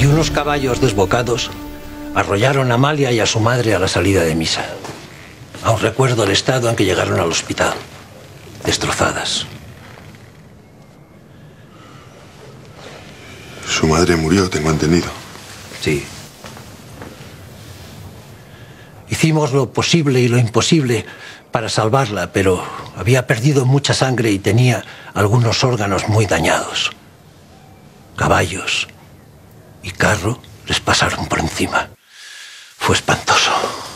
y unos caballos desbocados arrollaron a Amalia y a su madre a la salida de misa. Aún recuerdo el estado en que llegaron al hospital, destrozadas. Su madre murió, tengo entendido. Sí. Hicimos lo posible y lo imposible para salvarla, pero había perdido mucha sangre y tenía algunos órganos muy dañados. Caballos y carro les pasaron por encima. Fue espantoso.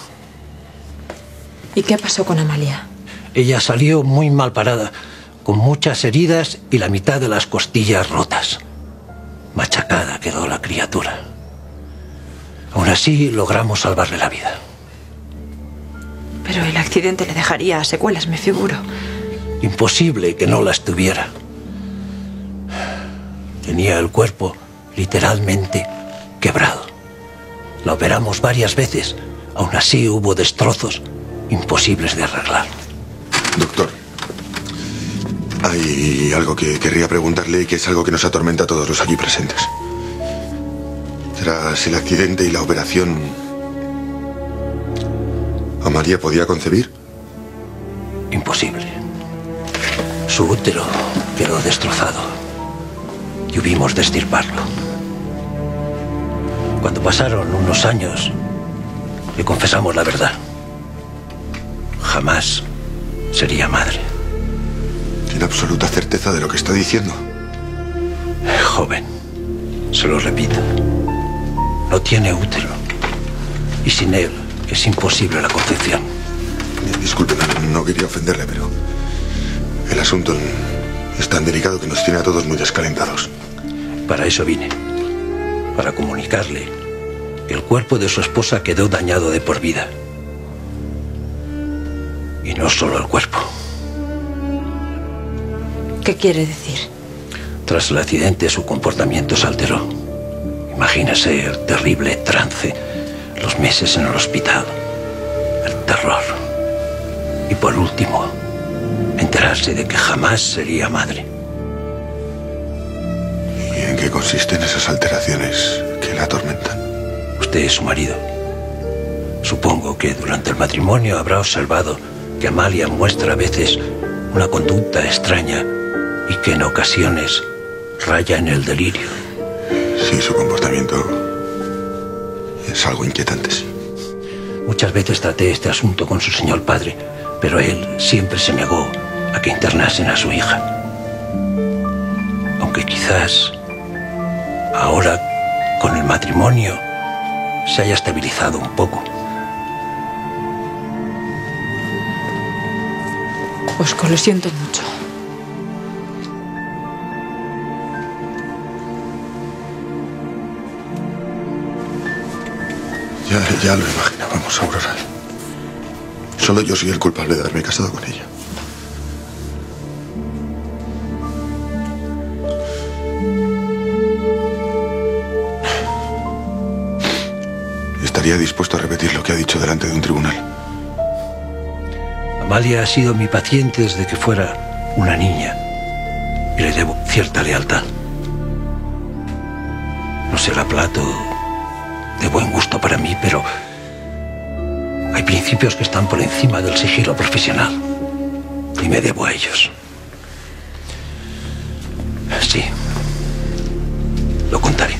¿Y qué pasó con Amalia? Ella salió muy mal parada, con muchas heridas y la mitad de las costillas rotas. Machacada quedó la criatura. Aún así, logramos salvarle la vida. Pero el accidente le dejaría secuelas, me figuro. Imposible que no las tuviera. Tenía el cuerpo literalmente quebrado. La operamos varias veces. Aún así hubo destrozos imposibles de arreglar. Doctor, hay algo que querría preguntarle y que es algo que nos atormenta a todos los allí presentes. Tras el accidente y la operación, ¿Amalia podía concebir? Imposible. Su útero quedó destrozado y hubimos de extirparlo. Cuando pasaron unos años, le confesamos la verdad. Jamás sería madre. ¿Tiene absoluta certeza de lo que está diciendo? Joven, se lo repito. No tiene útero. Y sin él es imposible la concepción. Disculpe, no quería ofenderle, pero el asunto es tan delicado que nos tiene a todos muy descalentados. Para eso vine. Para comunicarle que el cuerpo de su esposa quedó dañado de por vida. Y no solo el cuerpo. ¿Qué quiere decir? Tras el accidente, su comportamiento se alteró. Imagínese el terrible trance, los meses en el hospital, el terror. Y por último, enterarse de que jamás sería madre. ¿Y en qué consisten esas alteraciones que la atormentan? Usted es su marido. Supongo que durante el matrimonio habrá observado que Amalia muestra a veces una conducta extraña y que en ocasiones raya en el delirio. Sí, su comportamiento es algo inquietante, sí. Muchas veces traté este asunto con su señor padre, pero él siempre se negó a que internasen a su hija. Aunque quizás ahora, con el matrimonio, se haya estabilizado un poco. Bosco, lo siento mucho. Ya lo imaginábamos, Aurora. Solo yo soy el culpable de haberme casado con ella. Estaría dispuesto a repetir lo que ha dicho delante de un tribunal. Amalia ha sido mi paciente desde que fuera una niña y le debo cierta lealtad. No será plato de buen gusto para mí, pero hay principios que están por encima del sigilo profesional y me debo a ellos. Sí, lo contaré.